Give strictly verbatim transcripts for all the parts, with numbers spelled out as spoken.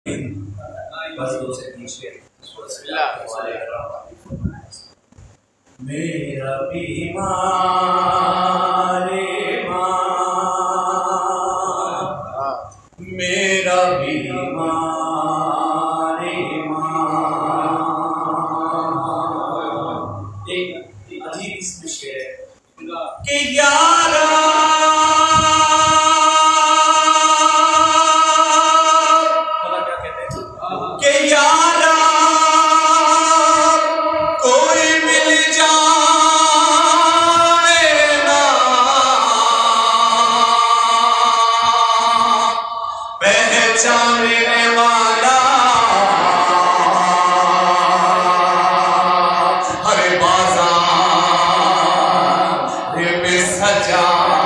बस दो से तीन शेर मेरा बीमारे माँ, मेरा बीमारे माँ। एक अजीब इसमें शेर है कि यारा पहचानने वाला हर बाजार में सजा,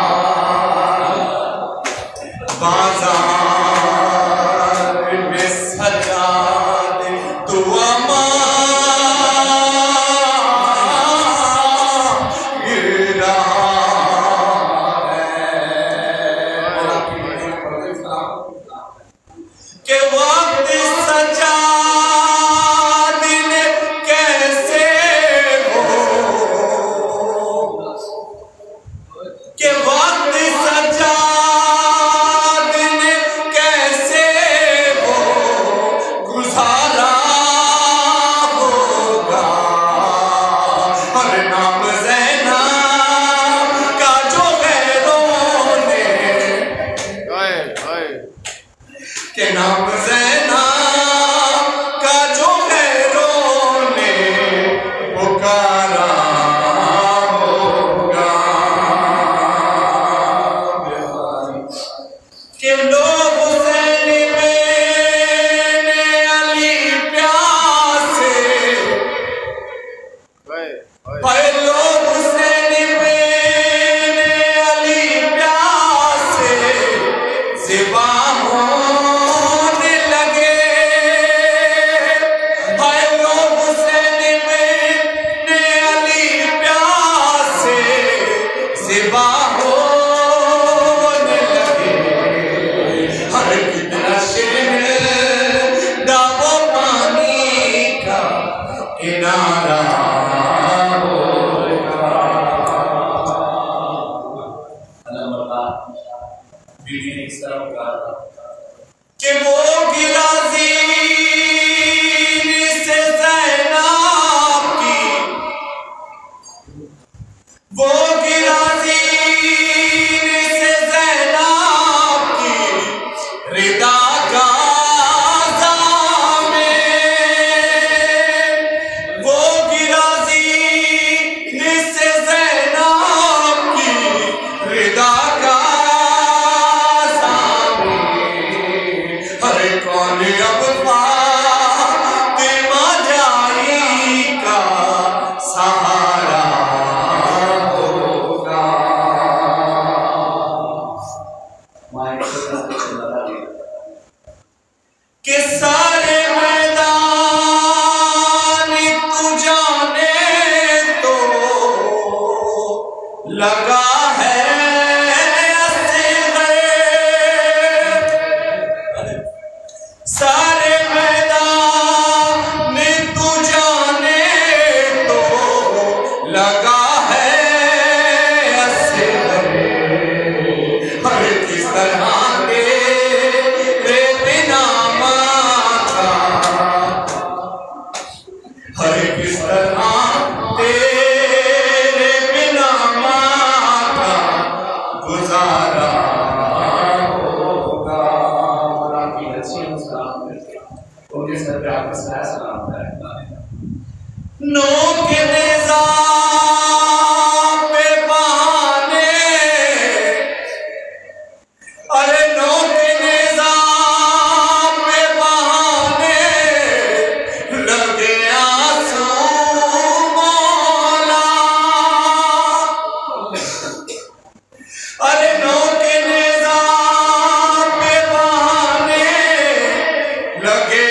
बाजार में सजा दे तू के वक्त सजा दिन कैसे हो, के वक्त सजा दिन कैसे हो गुजारा होगा। हर नाम ज़ैनब का जो गैरों ने के नाम ज़ैनब का जो गैरों ने पुकारा होगा कि लोग हुसैन में अली प्यासे, भाई लोग हुसैन में अली प्यासे सिवा हो होने लगे। हर कितना शेर दावो पानी का किनारा होगा। बीवी ने इस तरह कहा कि वो गिरा से ज़ैनब की, वो गिरा रिदा गाज़ा में, वो गिरा से ज़ैनब की रिदा गाज़ा में। हर कौन अब फातिमा जाई का सहारा कि सारे मैदान तू जाने तो लगा है सारे मैदान तू जाने तो लगा है हर किस तरह हर किस तरह तेरे बिना माता गुजारा होगा। और आपकी अच्छी मुस्कान उनके सर पे आपका सलाम है। नो के निज़ाम पे बहाने, अरे नो के निज़ाम पे बहाने लगे अरे नो के निज़ाम पे बहाने लगे